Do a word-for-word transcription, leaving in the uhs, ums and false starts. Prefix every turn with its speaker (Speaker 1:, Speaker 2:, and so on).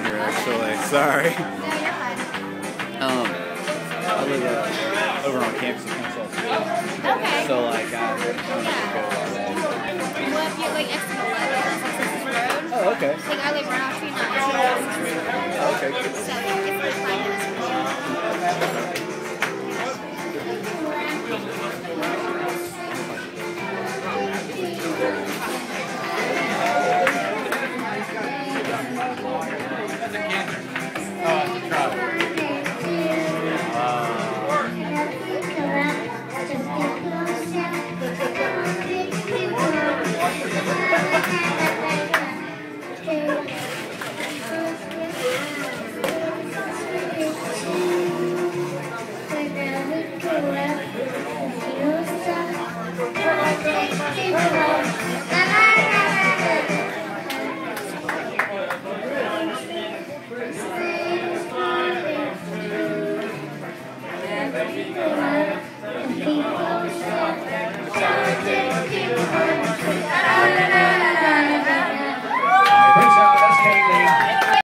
Speaker 1: here, actually. Sorry.
Speaker 2: No, you're fine.
Speaker 1: Um, I live uh, over on campus in Kennesaw City.
Speaker 2: Okay.
Speaker 1: So, like, I, I don't know
Speaker 2: Yeah.
Speaker 1: go all day.
Speaker 2: Well, if you like exit eleven, that's like Sixth Road.
Speaker 1: Oh, okay.
Speaker 2: Like I live right off Tree Nine.